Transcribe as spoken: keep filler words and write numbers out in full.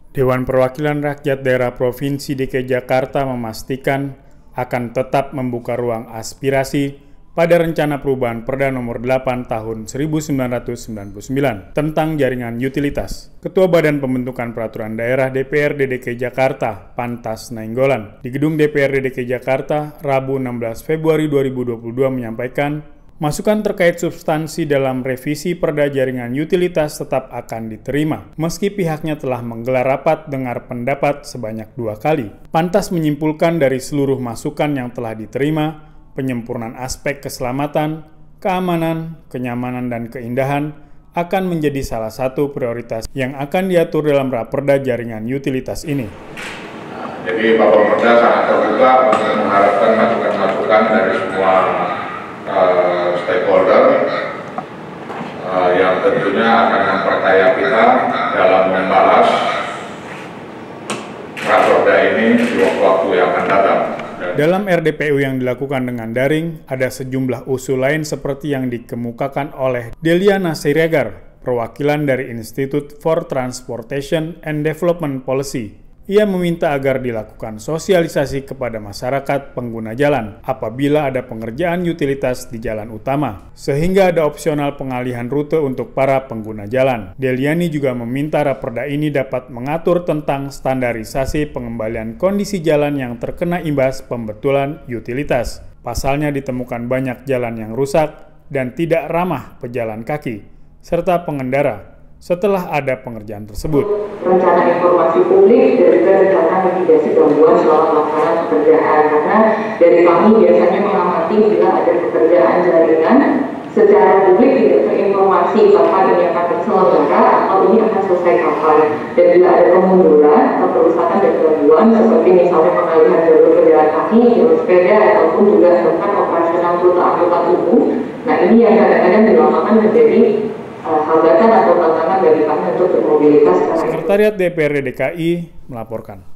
Dewan Perwakilan Rakyat Daerah Provinsi D K I Jakarta memastikan akan tetap membuka ruang aspirasi pada rencana perubahan Perda nomor delapan tahun seribu sembilan ratus sembilan puluh sembilan tentang jaringan utilitas. Ketua Badan Pembentukan Peraturan Daerah D P R D D K I Jakarta, Pantas Nainggolan, di Gedung D P R D D K I Jakarta, Rabu enam belas Februari dua ribu dua puluh dua menyampaikan, masukan terkait substansi dalam revisi Perda Jaringan Utilitas tetap akan diterima, meski pihaknya telah menggelar rapat dengar pendapat sebanyak dua kali. Pantas menyimpulkan dari seluruh masukan yang telah diterima, penyempurnaan aspek keselamatan, keamanan, kenyamanan, dan keindahan akan menjadi salah satu prioritas yang akan diatur dalam Raperda Jaringan Utilitas ini. Jadi Bapak Pemerda sangat terbuka untuk mengharapkan masukan-masukan dari semua uh, stakeholder uh, yang tentunya akan memperkaya kita dalam membahas Raperda ini di waktu-waktu yang akan datang. Dalam R D P U yang dilakukan dengan daring, ada sejumlah usul lain seperti yang dikemukakan oleh Deliana Siregar, perwakilan dari Institute for Transportation and Development Policy. Ia meminta agar dilakukan sosialisasi kepada masyarakat pengguna jalan apabila ada pengerjaan utilitas di jalan utama, sehingga ada opsional pengalihan rute untuk para pengguna jalan. Deliani juga meminta Raperda ini dapat mengatur tentang standarisasi pengembalian kondisi jalan yang terkena imbas pembetulan utilitas. Pasalnya ditemukan banyak jalan yang rusak dan tidak ramah pejalan kaki, serta pengendara setelah ada pengerjaan tersebut. Rencana informasi publik dan juga rencana mitigasi gangguan selama pelaksanaan pekerjaan, karena dari kami biasanya mengamati bila ada pekerjaan jaringan secara publik tidak terinformasi kapan ini akan terselenggara atau ini akan selesai kapan, dan bila ada kemunduran atau kerusakan dan gangguan seperti misalnya pengalihan jalur pejalan kaki, jalur sepeda ataupun juga tempat operasional rute angkutan umum, nah ini yang kadang-kadang di lapangan menjadi hambatan atau tantangan bagi kami untuk bermobilitas. Sekretariat D P R D D K I melaporkan.